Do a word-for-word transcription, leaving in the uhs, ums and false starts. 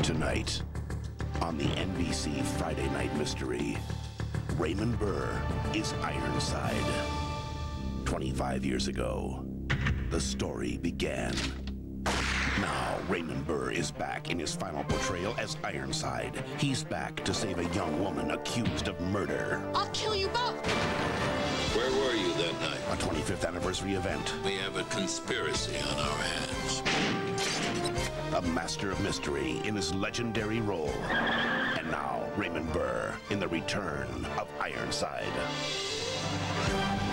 Tonight, on the N B C Friday Night Mystery, Raymond Burr is Ironside. twenty-five years ago, the story began. Now, Raymond Burr is back in his final portrayal as Ironside. He's back to save a young woman accused of murder. I'll kill you both! Where were you that night? A twenty-fifth anniversary event. We have a conspiracy on our hands. A master of mystery in his legendary role. And now, Raymond Burr in the return of Ironside.